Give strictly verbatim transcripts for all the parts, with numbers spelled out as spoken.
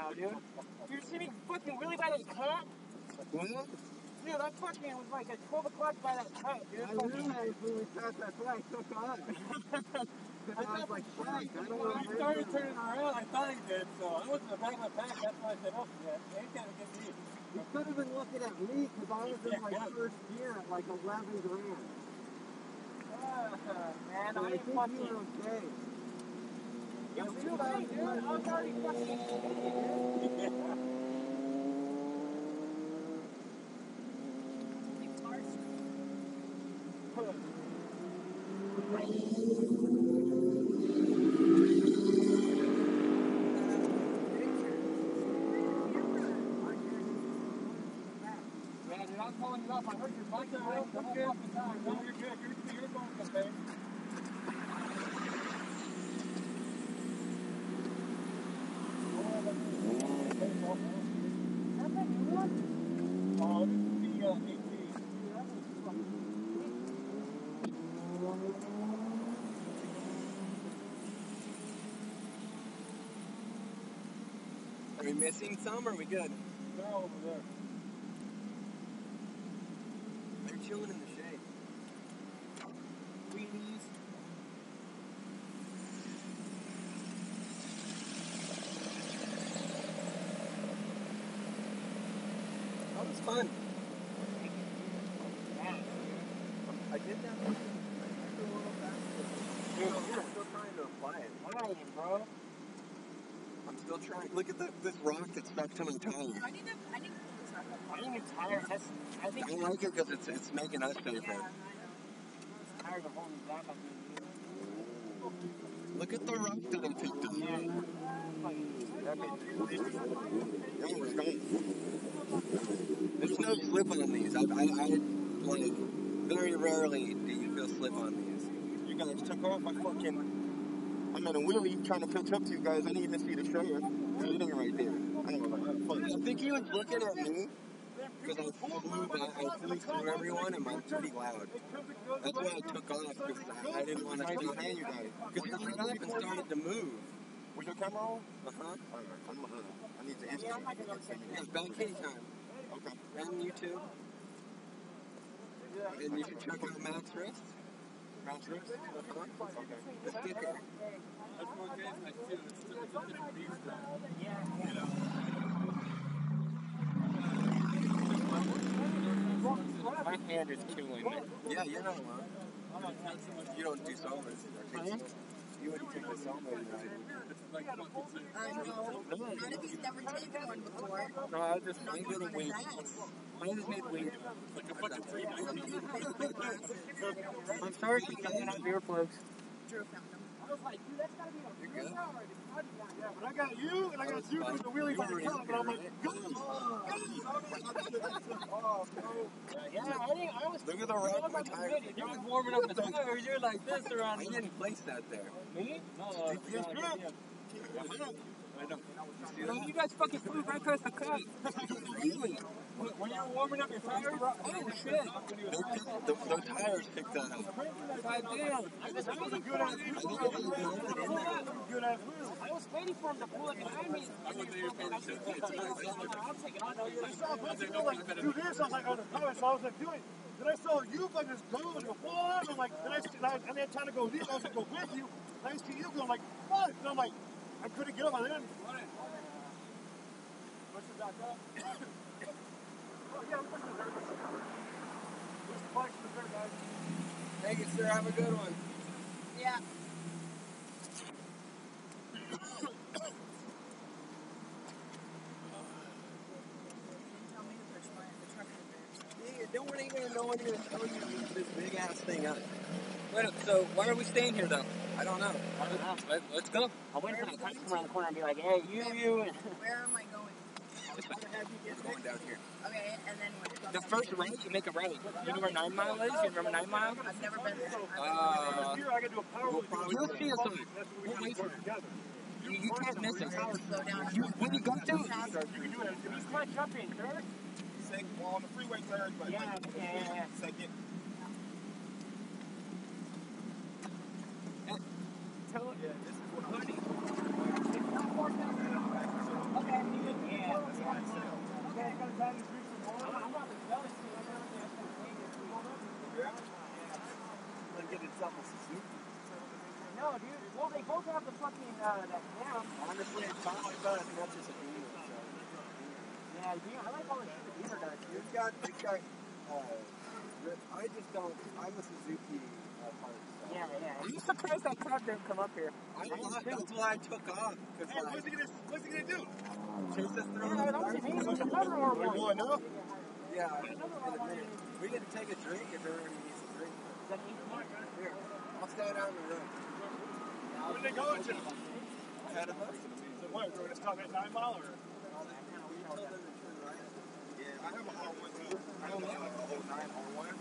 now, dude. You see me fucking really by that cut? What? Dude, that fucking was like at twelve o'clock by that cut, dude. I realized when we passed that way, I took off. Because I was like, fuck, I don't know. When I started turning around, I thought he did, so I was in the back of my pack, that's why I said, oh, yeah, he ain't gonna get me. You could have been looking at me, because I was in my first year at like eleven grand. Uh, man, So I I ain't think fucking... you were okay. It was too late, dude. I was already fucking... Yeah, dude, I'm calling you up. I heard your bike the whole fucking time. No, you're good. You're, you're going to pay. Oh, this is the uh, A C H. Are we missing some, or are we good? They're all over there. They're chilling in the shade. Weenies. That was fun. Yeah. I did that after a little faster. Dude, I'm still trying to apply it. Why, bro? I'm still trying. Look at the, this rock that's stuck to my tire. I need to, I need to pull this up. I think it's tires. That's, I think I like it because it's, it's making us safer. Yeah, I know. tires are holding me back on me. Look at the rock that I picked up. Yeah. Oh my God. There's no slip on these. I, I, I, like, very rarely do you feel slip on these. You guys took off my fucking... I'm in a wheelie trying to catch up to you guys. I didn't even see the sheriff sitting right there. I don't know. I think he was looking at me because I flew by, I flew through everyone and I'm pretty loud. That's why I took off because I, I didn't want to stop at you guys. Because he got up and started to move. Was your camera on? Uh-huh. Alright, I'm uh, I need to answer. Yeah, I'm not gonna go check Yeah, Badkittytime. Okay. And YouTube. And you should check out Matt's wrist. Matt's wrist? Uh-huh. Okay. The sticker. That's one game I feel it's still it's a different beast now. Yeah, You know? my hand is killing me. Yeah, you're not alone. You don't do solos. You wouldn't take the solo ride. I know. Not if he's never taken one before. No, I just, Not I'm going getting on weed. his ass. I just need weed. Like a fucking three I'm sorry she can't have earplugs. Drew found them. I was like, dude, that's gotta be a You're good. Yeah, but I got you, and I got you doing the wheelie by the top, and I'm like, go! Oh, no. Yeah, I think I was. Look at the rock on my tire. You was warming up the tires. You're like this around I didn't place that there. me. No, uh, Yes, yeah, sir. yeah. I know. Bro, you guys fucking flew right past the cut. Really? When you were warming up your tires? Oh shit! The, the tires picked that up. God damn! I was waiting for him. Good ass I was waiting for him to pull like an eye me. I wasn't even paying attention. I'm taking on I saw both of you like do this. I was like on the car, so I was like doing. Then I saw you like just go and go what? I'm like, then I and I and then trying to go this. I was like go with you. And I see you go. I'm like what? And I'm like I couldn't get up. I didn't. Push it back up. Oh yeah, I'm pushing the dirt. Push the bike to the dirt, guys. Thank you, sir. Have a good one. Yeah. Tell me to push my the truck in the Yeah, don't want even know when you're going to tell you this big ass thing up. Wait, so why are we staying here though? I don't know. I don't know. Let, let's go. I'll wait for the cop to come around the corner and be like, hey, you, you. And Where am I going? We're going down here. Okay, and then what? the first right, you make a right. You know where Nine Mile is? You remember Nine Mile? I've never been there. Uh, Here I gotta do a power We'll probably you'll go see us on it. We'll wait for it. You, you can't miss it. Slow down. You, when you go to it, He's quite jumping, third? Second, well, on the freeway third, but yeah, yeah, yeah, yeah. second. Tell it. Yeah, this is what I'm Okay. dude. Well, they both have the fucking, uh, that cam. Honestly, it's probably better if that's just a beamer. So. Yeah, dude, I like all the shit the beamer does, dude. It's got, it's got, uh, I just don't, I'm a Suzuki uh, part. So. Yeah, yeah. I'm surprised that crowd didn't come up here. I thought, that's why I took off. Cause Hey, like, what's he gonna, what's he gonna do? chase us through Yeah, the don't park. see me. There's another one. What, you want to know? Yeah, in a minute. We can take a drink if everybody needs a drink. Is that eighteen? Here, I'll stay down the road. Where they going to? Ahead of us. So what, we're gonna stop at nine Mile or? Yeah, I have a hot one too. I don't have like a whole nine or one.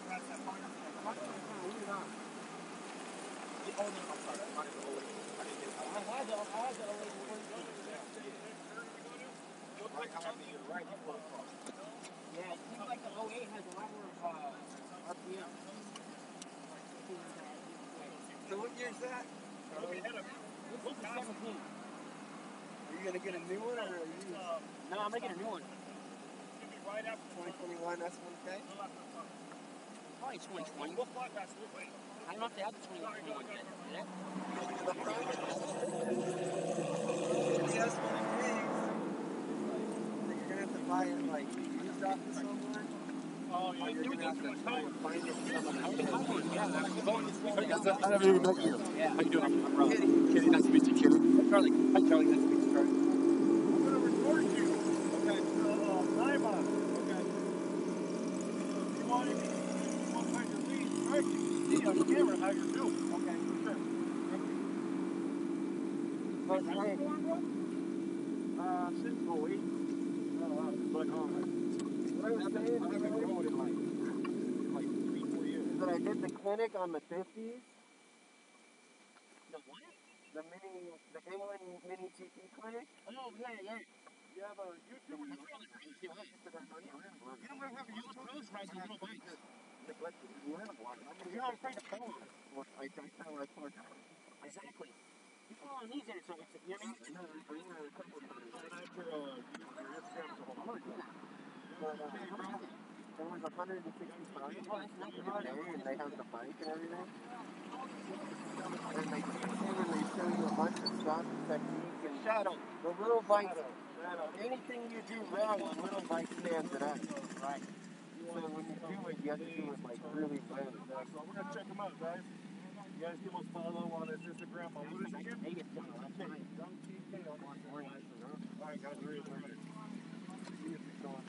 Oh no, I'm sorry. Mine is old. I didn't get it. I had the, I had the old lady one. Right, I have the right foot. Yeah, it seems like the oh eight has a lot more uh, R P M. So what year is that? Okay, head up. This is the seventeen. Are you gonna get a new one or are you? No, I'm making a new one. Right after twenty twenty-one S one K? Probably twenty twenty. We'll fly past this way. I don't know if they have the twenty twenty-one yet. Yeah? The problem is the S one Ks. You're gonna have to buy it like used off of somewhere. Oh, yeah, Or you're you're gonna have to try and find it somewhere. Yeah, I'm going this weekend. I haven't even met you. Yeah. How you doing? I'm, I'm Rob. Kitty. Kitty, nice to meet you, Kitty. Charlie. Hi, Charlie. Nice to meet you, Charlie. I'm gonna record you. Okay. Uh, nine Mile. Okay. If you want to, if you want to find your lead, right? You can see on camera how you're doing. Okay, for sure. But, hey, Uh, since oh eight. Oh, wow. But, um, What I was saying, I haven't grown in like, in like three, four years. is that I did the clinic on the fifties. the what? The mini, the England mini G P clinic. Oh, yeah, yeah. You have a YouTube or That's really great. Yeah, right. You don't really have a Most YouTube? pros ride the little bikes. Neglected. You have one. You're not afraid to fall on it. Well, I I kind of like one. Exactly. You fall on these and it's, it's you know what I mean? a couple of times. After, uh, your Instagram is a whole lot. But, uh, it was one hundred sixty-five Oh, that's not a bad. day, and they have the bike and everything. And they teach you and they show you a bunch of stuff, technique, and Shadow. the little bike, anything you do wrong, the little bike stands it up. Right. So when you do it, you have to do it like really fast. So we're gonna check them out, guys. You guys give us follow on his Instagram. What is it again? Vegas channel. That's Okay. fine. Young T K on Instagram. All right, guys, we're gonna see if it's going.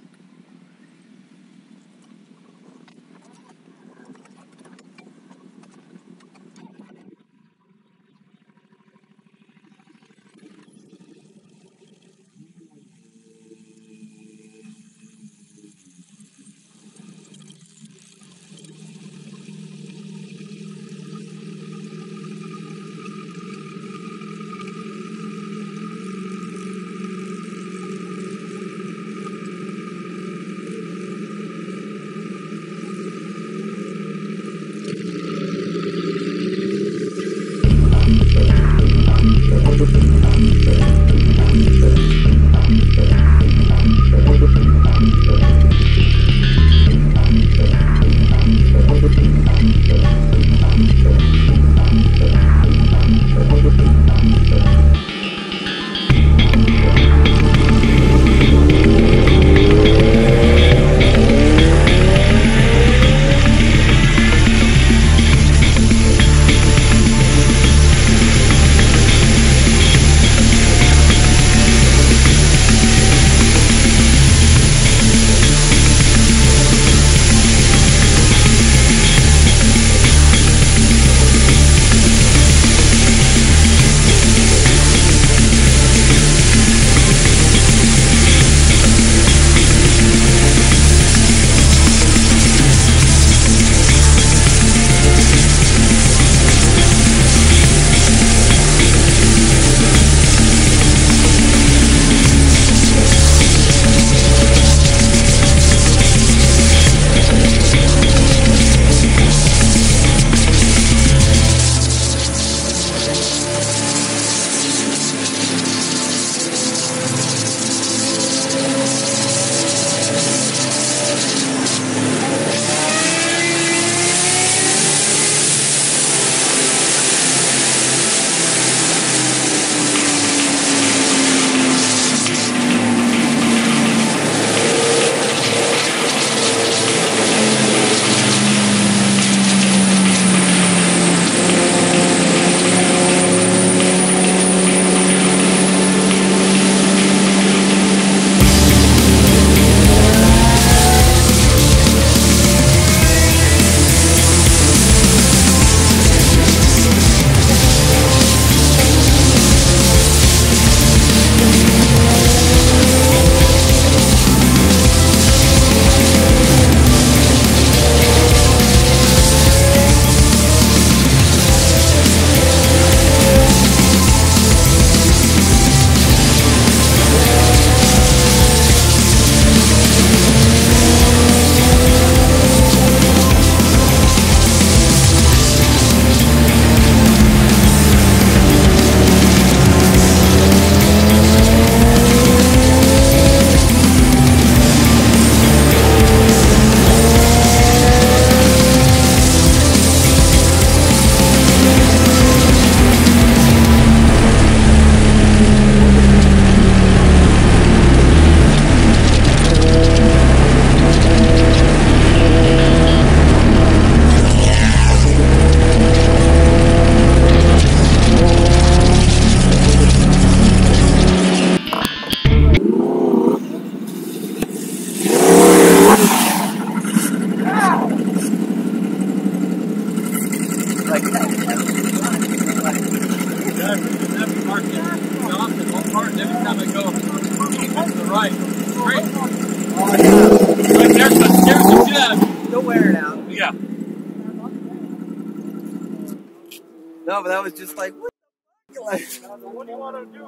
No, but that was just like, what? Like, What do you want to do?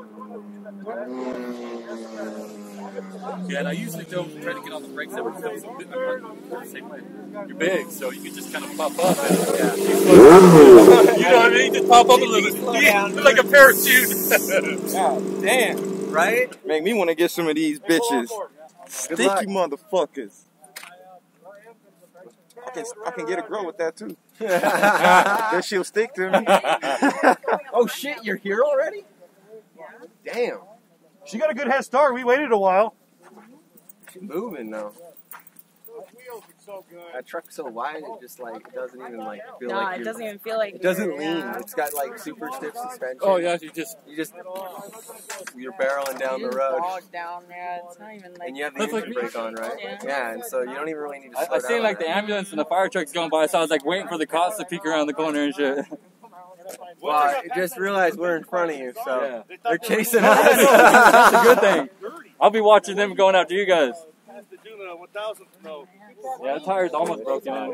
Yeah, and I usually don't try to get on the brakes every time. So you're big, so you can just kind of pop up. And, yeah. You know what I mean? Just pop up a little bit. Yeah, like a parachute. God damn. Right? Make me want to get some of these bitches. Good luck. Sticky motherfuckers. I can, I can get a girl with that too. Then she'll stick to me. Oh shit, you're here already? Damn. She got a good head start. We waited a while. She's moving now. Those wheels are so good. That truck's so wide, it just like, it doesn't even like feel No, like it you're- doesn't even feel like It doesn't you're- lean. yeah. It's got like super stiff suspension. Oh yeah, you just You just, you're barreling down You the just road. bogged down, yeah. It's not even like. And you have the That's like engine me. brake on, right? Yeah. Yeah, and so you don't even really need to I, slow I down. seen like the right? ambulance and the fire trucks going by, so I was like waiting for the cops to peek around the corner and shit. Well, I just realized we're in front of you, so Yeah. they're chasing That's us. a good thing. I'll be watching them going after you guys. To do the one thousand, no. Yeah, the tire's almost broken in.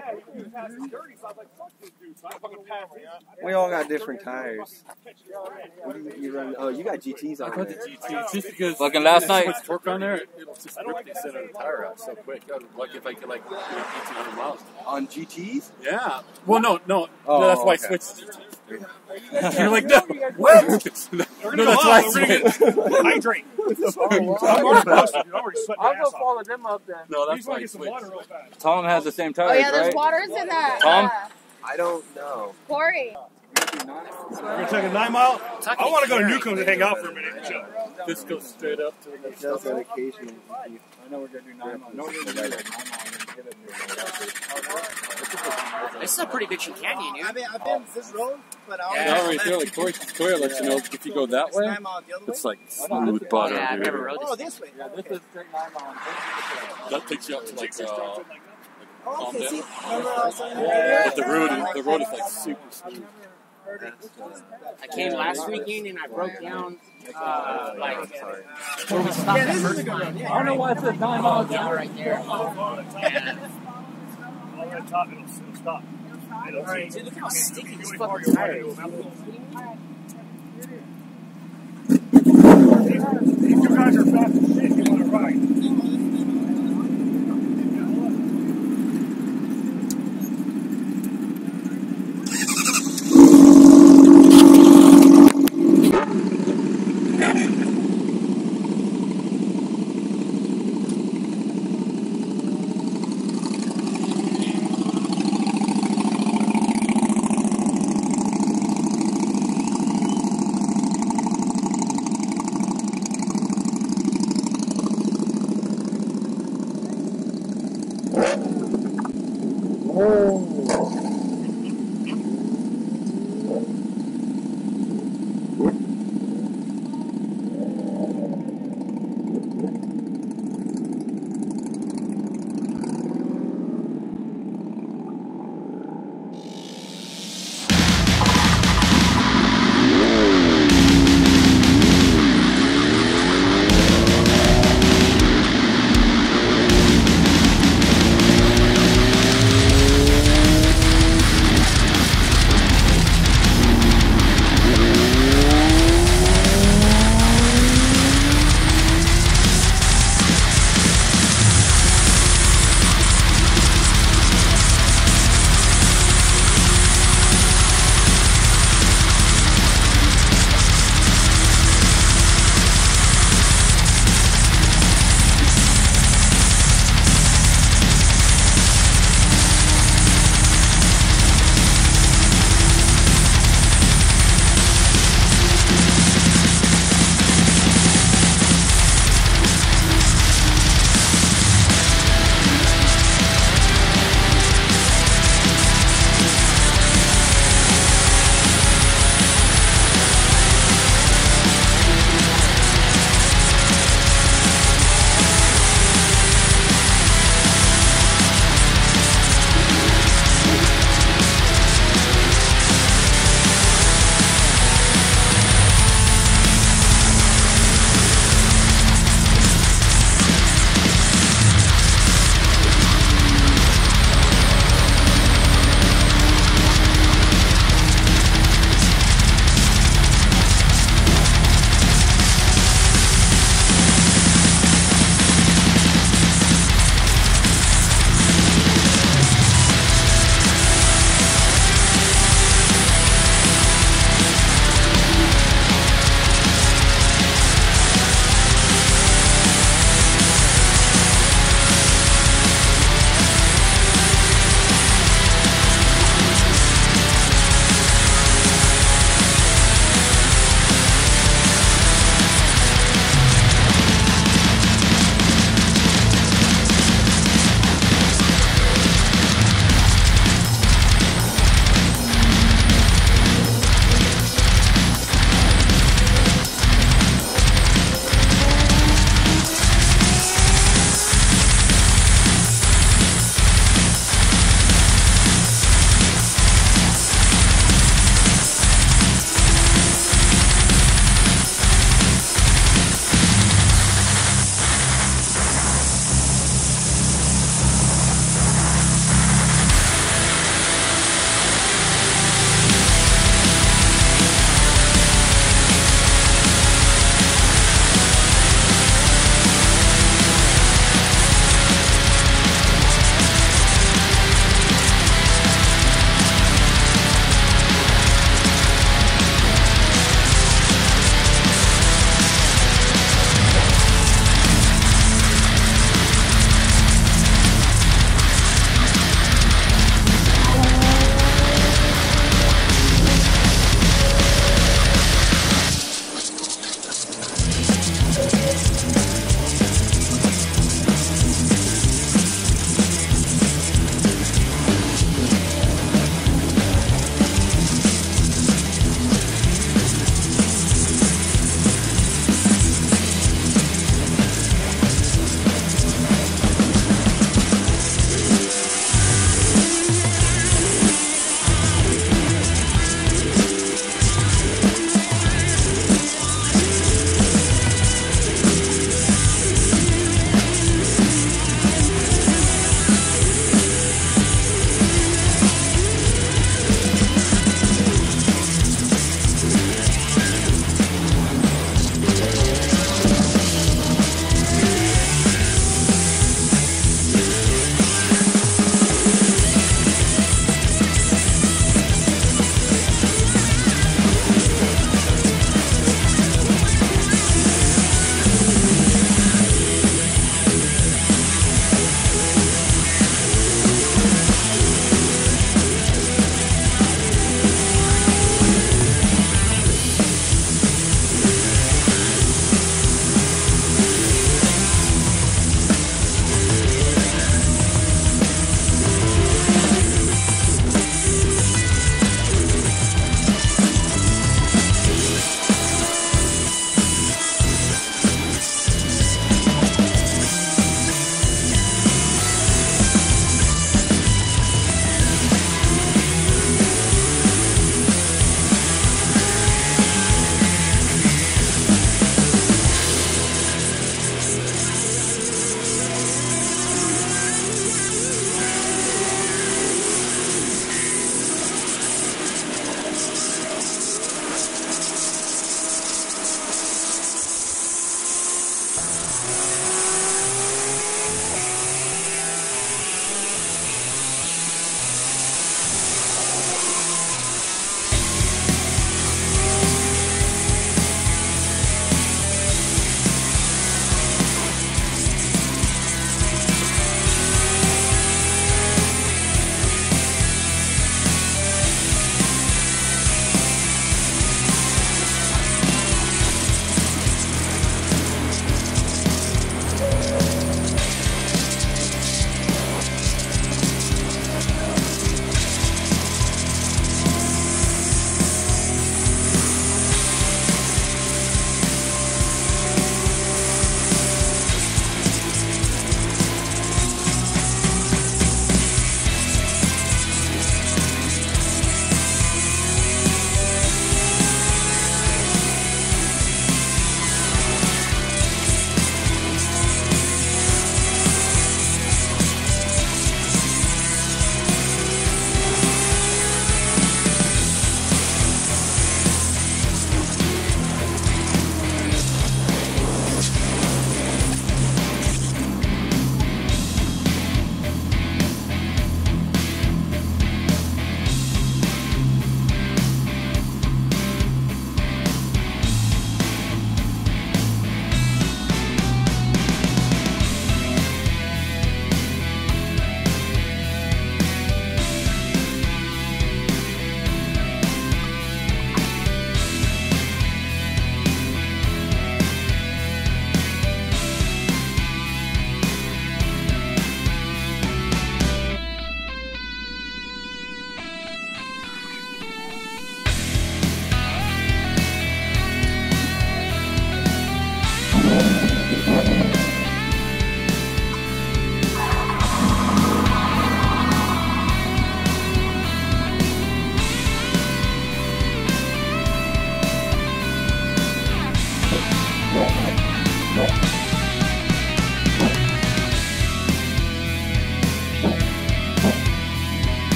We all got different tires. What do you, you run? Oh, you got G Ts on I got the there. G T. It's just because Fucking last So night. much torque on there, it'll just rip the center of the tire out so quick. Like if I get like eighteen hundred miles. On G Ts? Yeah. Well, no, no. Oh, no that's why okay. I switched to G Ts. You're like, no. What? no, that's why I switched. Hydrate. I'm already busted. I'm already sweating my I'll go ass off. follow them up then. No, You that's just why want I to get some switched. water real fast. Tom has the same tires, Oh yeah, there's right? waters in that. Tom? Uh, I don't know. Corey. We're going to take a nine mile. I want to go to Newcombs and hang out for a minute and chill. Just go straight up to the It next does level. on occasion. I know we're gonna do nine miles. No, you're gonna do like nine This is a pretty good canyon, you. I've been, I've been this road, but I I already feel like Corey, Corey lets you know if you go that way, nine miles the other way. It's like smooth butter, Yeah, I've dude. never rode Oh, this. this way. yeah, this is straight nine miles. That takes you up to like, uh, Oh, okay, down. see, remember I was saying but the road is, the road is like super smooth. I came last weekend and I broke down, uh, like, where we stopped Yeah, the this is a first good time. one. I Yeah. don't know why it says nine miles Down down. right there. And, All right, top, it'll, it'll stop. It'll Alright, dude, look how sticky this fucking These tire is. two guys are fast as shit. You want to ride.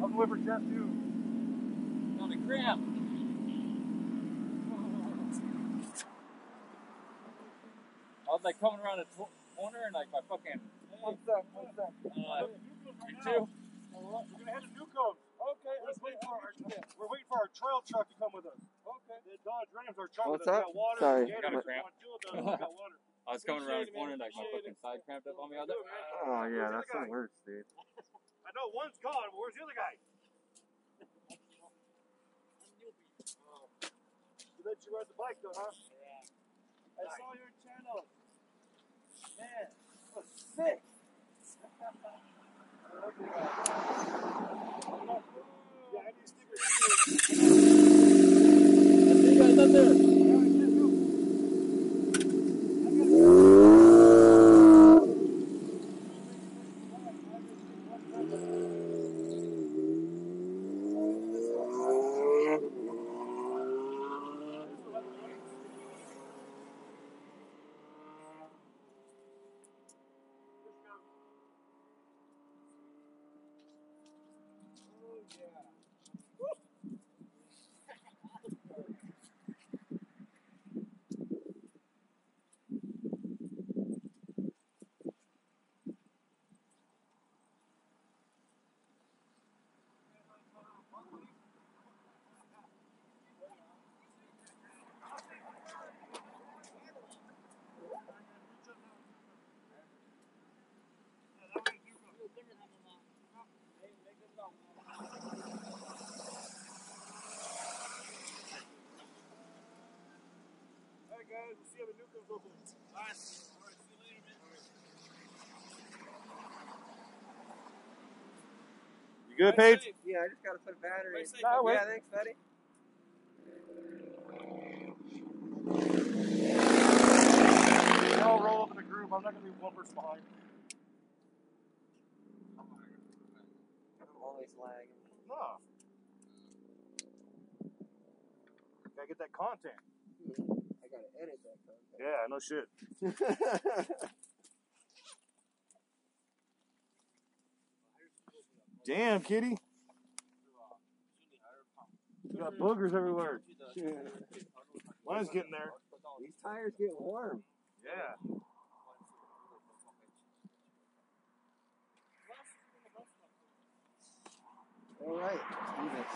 I'm waiting for Jeff too. On the cramp. I was like coming around the tw- corner and like my fucking. What's up? What's up? Uh, you too? We're gonna head to Newcomb. Okay. We're just waiting for our, we're waiting for our trail truck to come with us. Okay. The Dodge Rams are truck What's with us. up? We got water. Sorry. We Got a cramp. want to deal with us. We got water. I was coming around the corner and like my fucking side cramped up on me. I was like, Oh yeah, that's the worst, dude. I know one's gone, but where's the other guy? You let you ride the bike though, huh? Yeah. I saw your channel. Man, that was sick. Yeah, I need stickers too. I see you guys up there. Alright guys, we'll see how the new comes open. Alright. Alright, see you later, man. You good, Paige? Yeah, I just gotta put a battery in. Nah, wait. Yeah, thanks, buddy. They all roll up in a group. I'm not gonna be one person behind. I'm always lagging. No. Gotta get that content. I gotta edit that content. Yeah, no shit. Damn, kitty. You got boogers everywhere. Mine's getting there. These tires get warm. Yeah. All right, let's do this.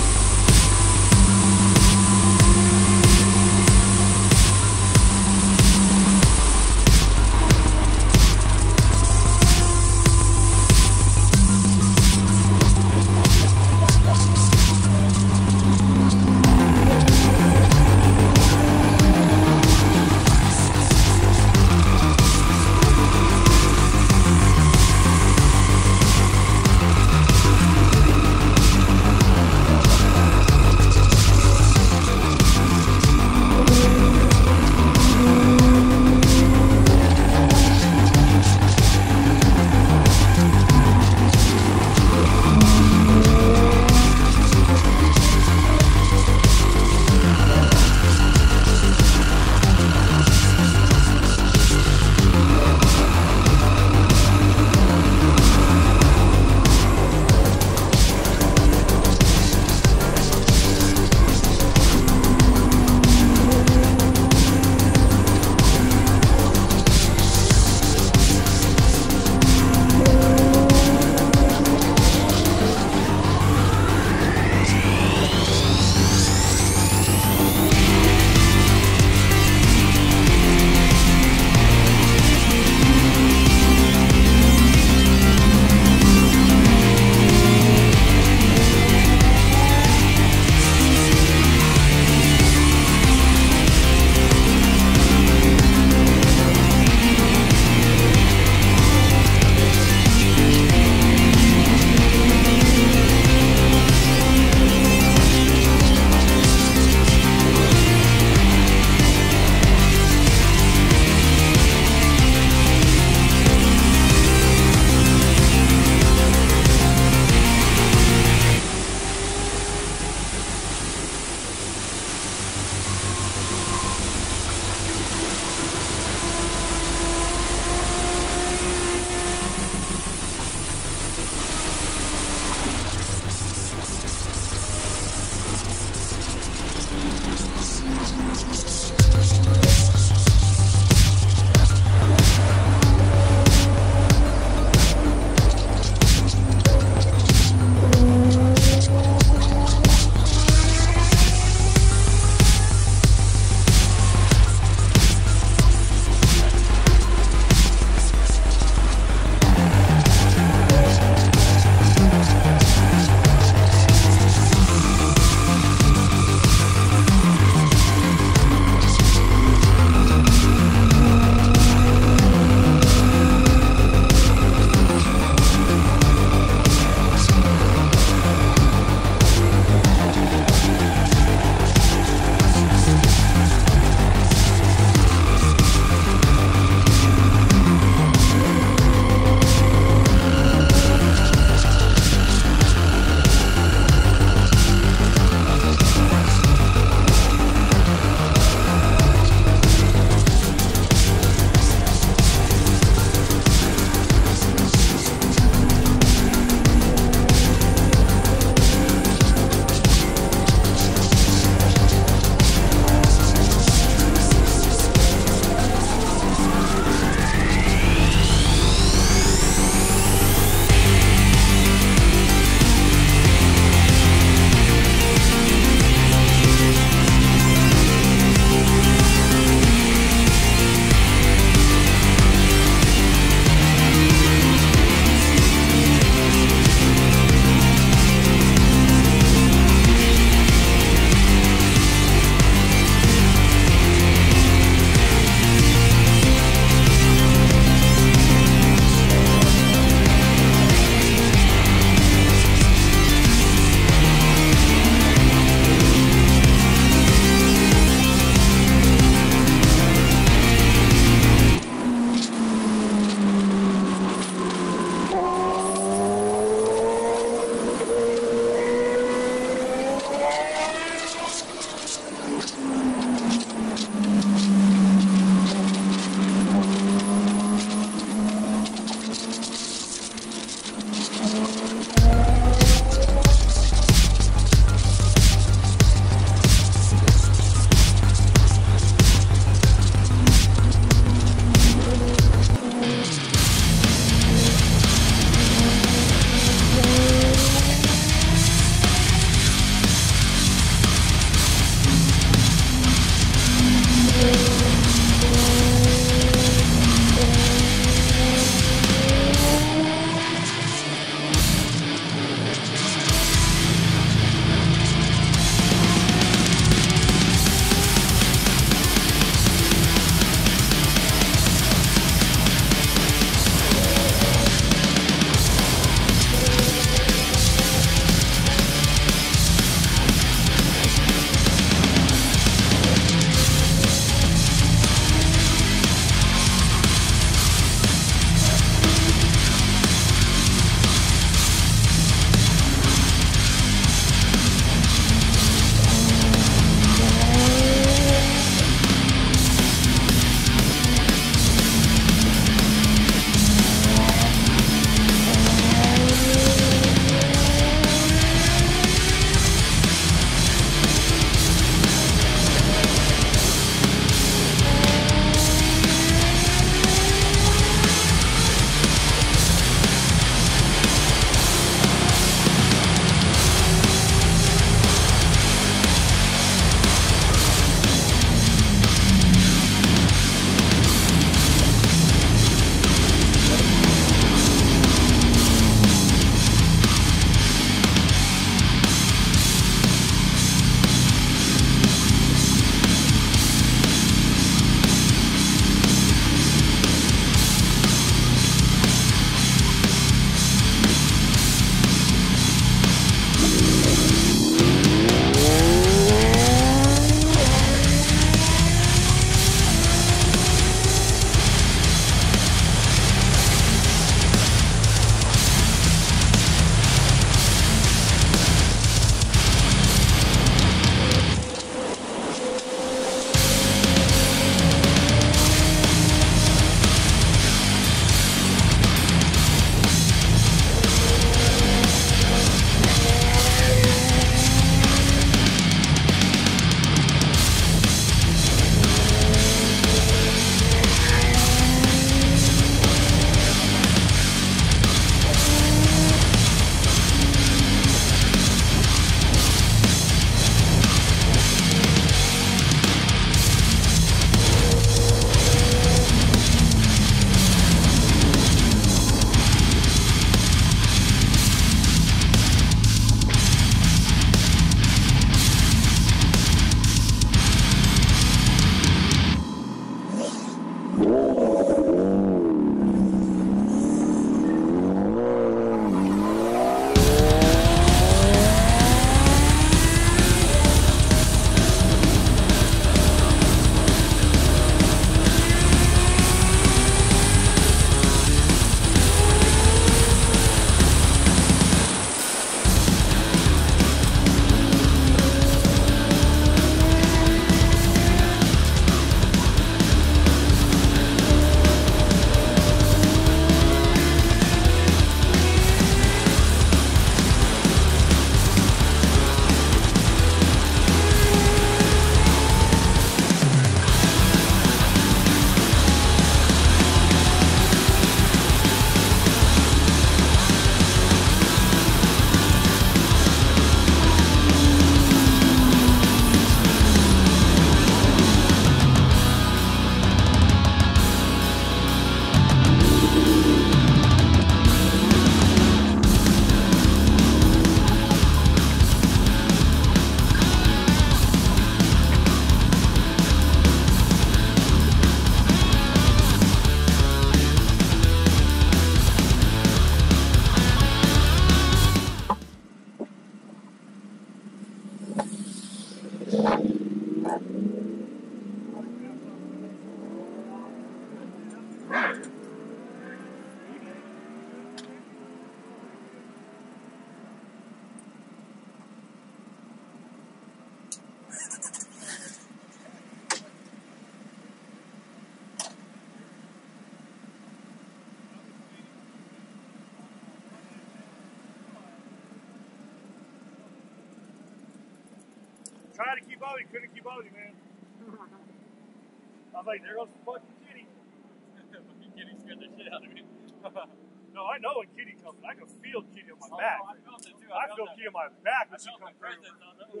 Tried to keep out, he couldn't keep out, man. I was like, there goes the fucking kitty. Kitty scared the shit out of me. No, I know when kitty comes. I can feel kitty on my back. I felt it too. I feel kitty on my back when I she felt my comes through. presence on that.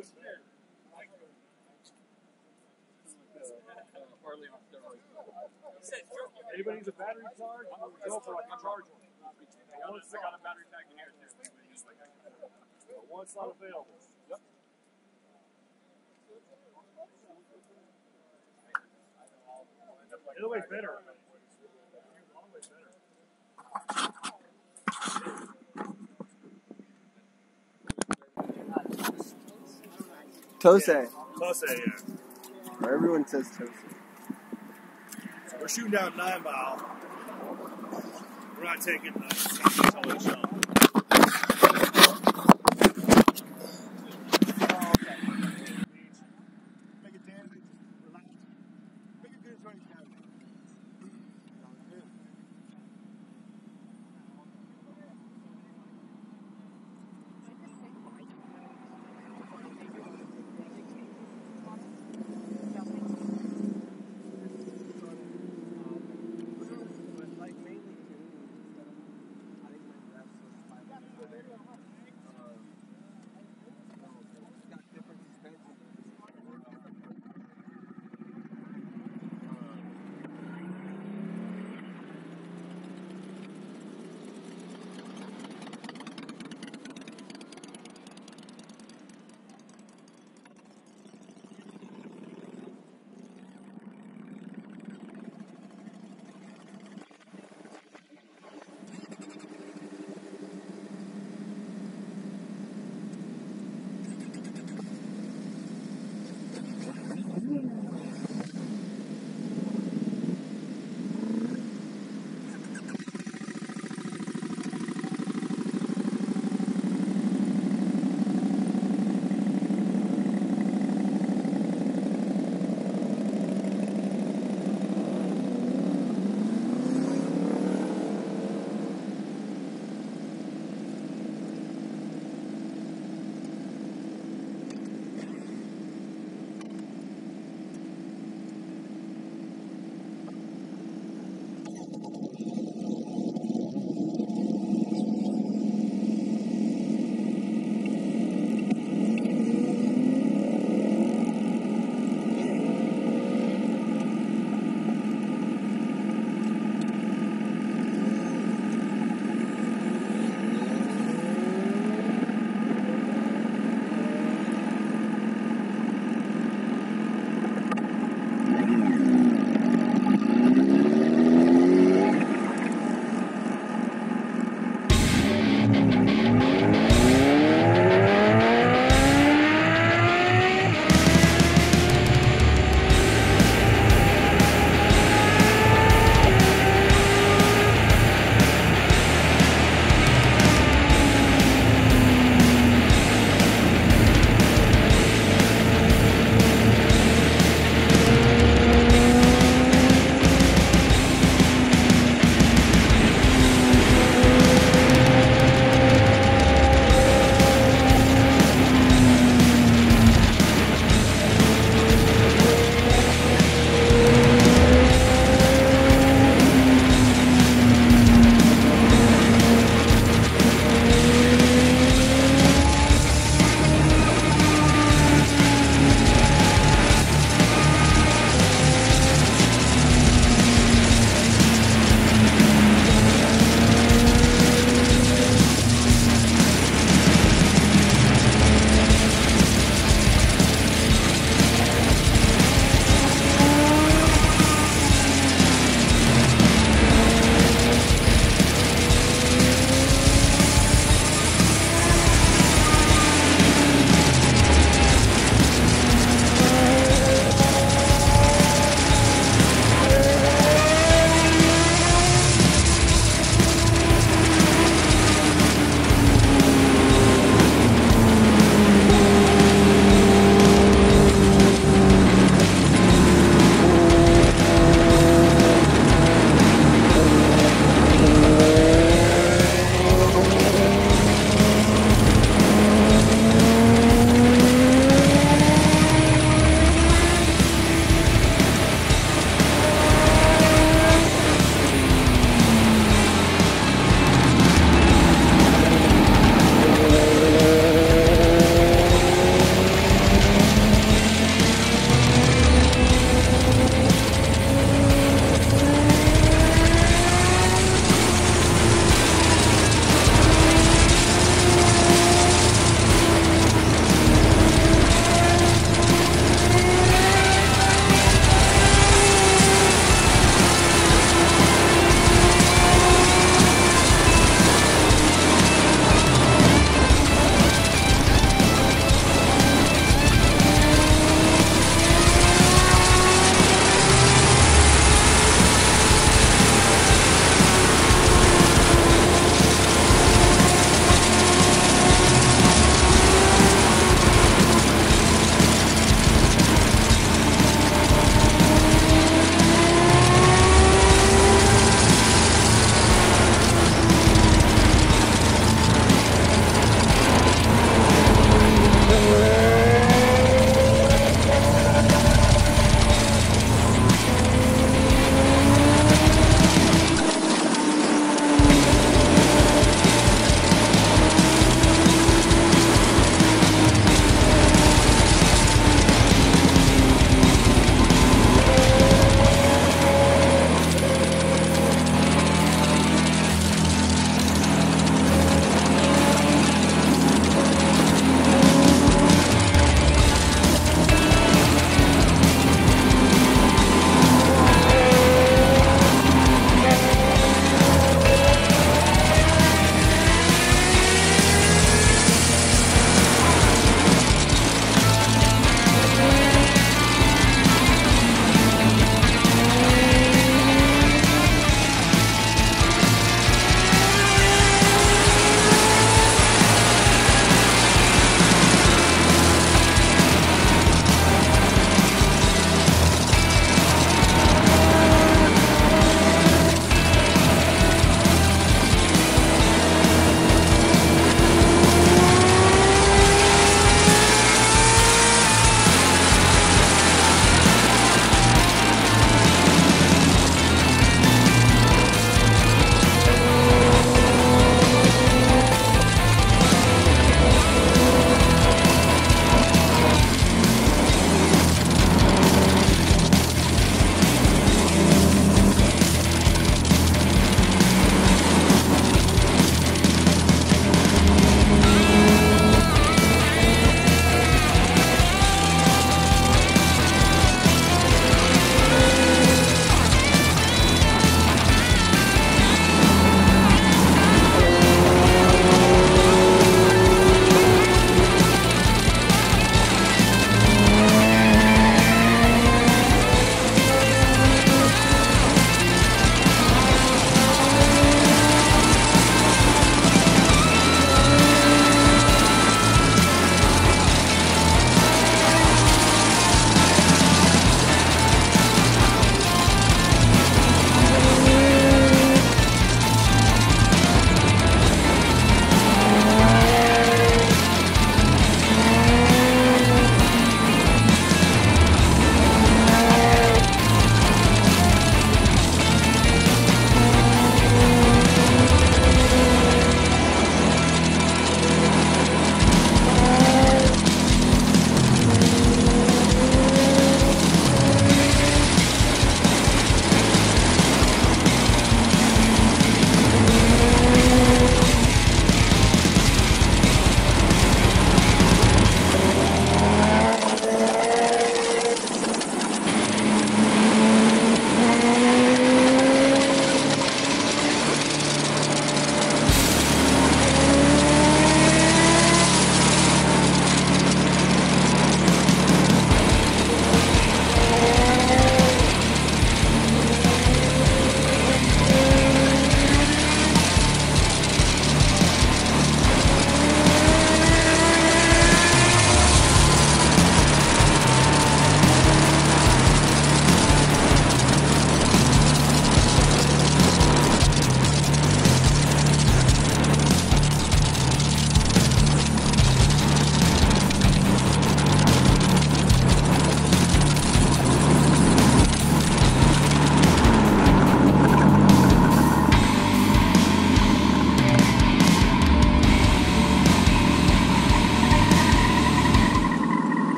Harley on steroids. Anybody needs a battery charge? Go for like a charge one. Once I got a battery pack in here too. One's not available. Yep. Either way's better. Tose. Tose, yeah. Or everyone says Tose. So we're shooting down nine mile. We're not taking the solid shot. Make it damage, relax. Make it good as running down.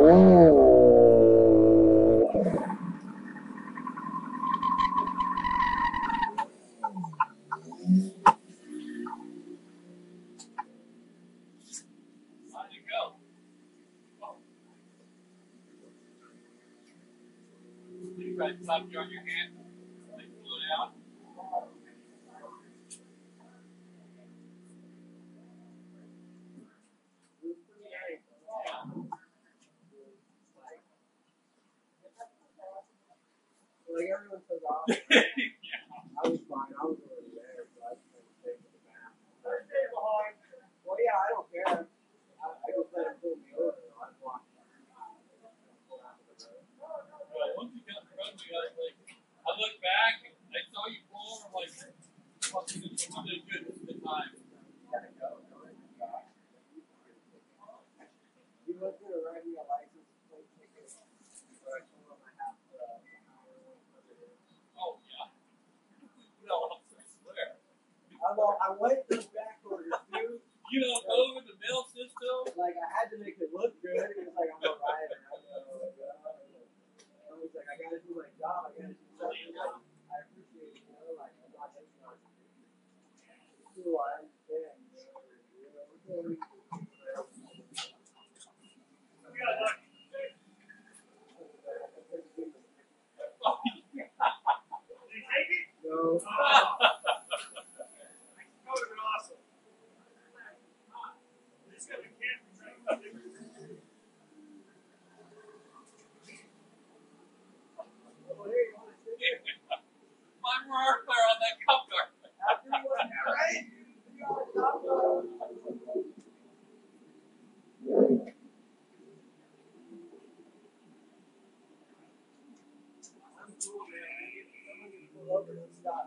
You guys stop on your hand, like pull it out. Like everyone says, oh, I was fine. I was already there, so I just went to take the bath. Well, yeah, I don't care. I, I just let him pull me over. So I walked. Well, once you got in front of me, I was like, I looked back, and I saw you pull over, I'm like, fuck, this is really good this is the time. He was going to write me a license plate ticket, but I told him I have to. Oh, yeah. No, I swear. I, well, I went through back orders, dude. You don't go with the mail system? Like, I had to make it look good. It was like, I'm a rider. I was I was like, I gotta do my job. I gotta do something. I appreciate it, you know, like, I'm not hitting on it. Cool, I understand, you know, you know, we're going no. My marker on that cup car. Everyone, right? You gotta stop them. I'm cool, man. I'm gonna pull over and stop.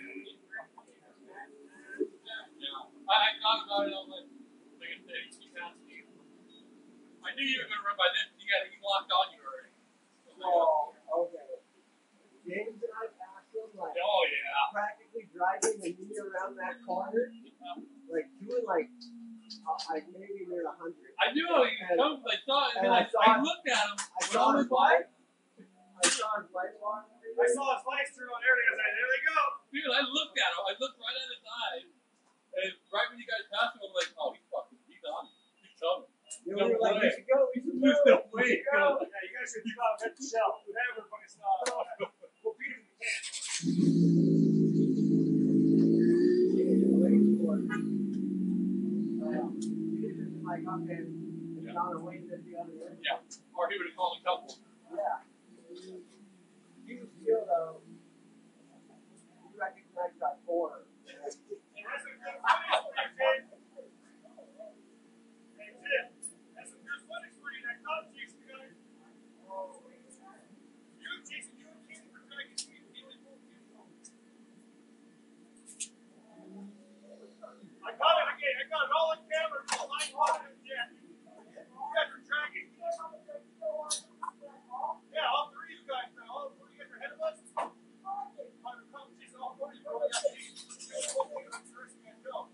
Yeah. I thought about it, I was like, look at this, you passed me. I knew you were going to run by this, you got he locked on you already. Oh, okay. James and I passed him, like, Oh, yeah. practically driving a knee around that corner, like, doing, like, uh, like maybe near a hundred. I knew how he was coming, but I saw it, and, and I, I saw I it. looked at him. I saw his light. I saw his light on. I saw his lights turn on everything. I was like, there they go. Dude, I looked at him. I looked right at his eyes. And right when you guys passed him, I'm like, oh, he's fucking, he's on. He's coming. You No know, we were like, way. we should go, we should go. There's no way. Yeah, you guys should stop at the shell. Never fucking stop. We'll beat him if we can. Like up and it's on a way to the other end. Yeah. Or he would have called a couple. Yeah. He was still though. He recognized that four. And that's a good footage for you, Tim. Hey, Tim. That's some good footage for you. That cop chasing the guy. You chasing you and Keith for trying to get you in full control. I got it. I got it. I got it all on camera. All nine hundred. Yeah. You guys are tracking. Yeah, all three of you guys now. All four of you guys are ahead of us. I'm coming chasing all four of you. Well, yeah, geez. You're the whole thing. I'm the rest of you guys go.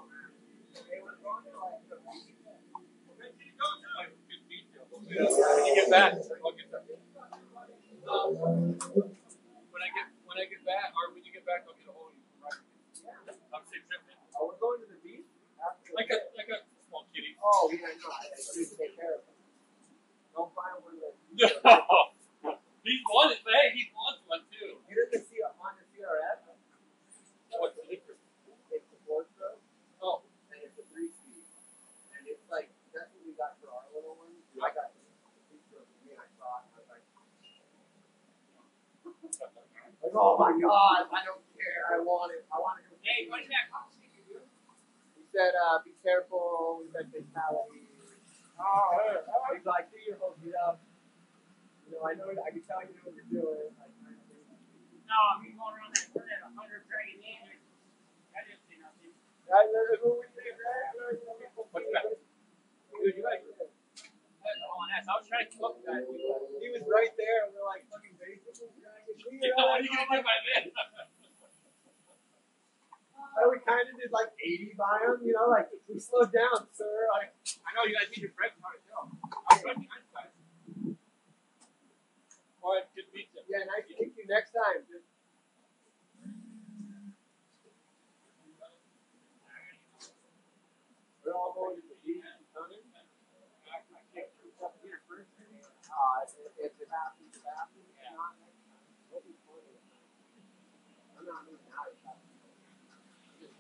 Where did you go to? Good detail. When you get back, I'll get back. Um, when I get when I get back, or when you get back, I'll get a hold of you. Right? I'm safe tripping. Oh, we're going to the beach? After Like a like a small kitty. Oh, yeah, no, I need to take care of him. Don't find one of those. No. He's one. Hey, he wants one too. You didn't see a Honda C R F? What's the difference? It's a four stroke, Oh, and it's a three speed. And it's like, that's what we got for our little one. I got the three stroke for me, I saw it, and I was like, like, oh my god, I don't care, I want it, I want to go. Hey, what's that conversation, dude? He said, uh, be careful, we got fatality. Oh, hey, hey. He's like, do your whole get up. You know, I know, I can tell you know what you're doing. Like, kind of thing. No, I'm going around that turn at a hundred dragging in. I didn't see nothing. I learned who we did, right? I learned who we did. what's that? Dude, you like That's all I asked. I was trying to look at it. he was right there, and we're like fucking basically dragging. Yeah, what are you gonna do by then? And we kind of did like eighty by him, you know, like we slowed down, sir. Like, I know you guys need your brakes hard as hell. I was right behind you guys.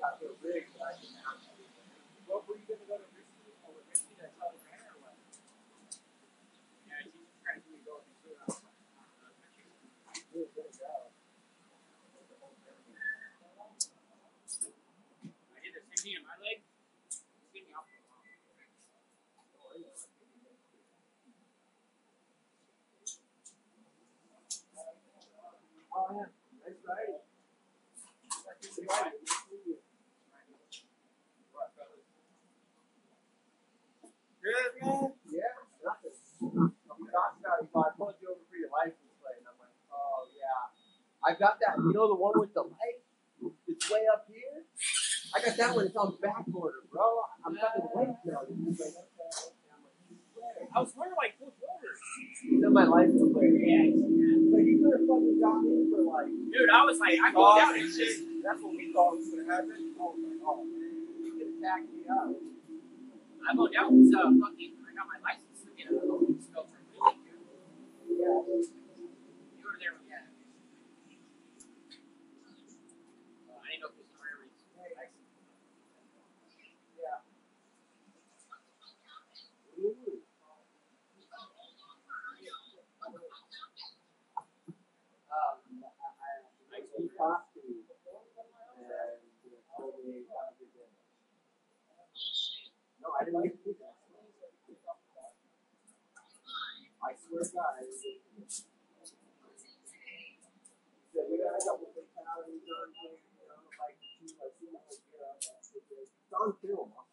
got so big that I didn't have to. What were you going to go to Richie? Oh, with Richie, that's all the or what? Yeah, she's trying to go to the I was going to go. I did the same thing in my leg. It's getting me off for a while. Oh, yeah. Nice riding. Good, man. Yeah, nothing. We talked about it. I pulled you over for your license plate, and I'm like, oh, yeah. I got that. You know the one with the light? It's way up here? I got that one. It's on back border, bro. I'm fucking late now. I was wondering, like, who's over? It's on my license plate. Yeah. Like, you could have fucking got me for, like... Dude, I was like, I go down and shit. That's what we thought was going to happen. Oh, my God. You could have backed me up. I go down because, uh, fucking, I got my license to get a loading scope for really, dude. Yeah. You were there when you had it. Uh, I didn't know if it was prairies. Yeah. Ooh. Um, I, I, I talked to you, and you told me have a good day. No, I didn't like to do that. I swear to God, I didn't like to do that. He said, we got a couple of fatalities on here, you know, like, two, like, two, like, you know, it's on film.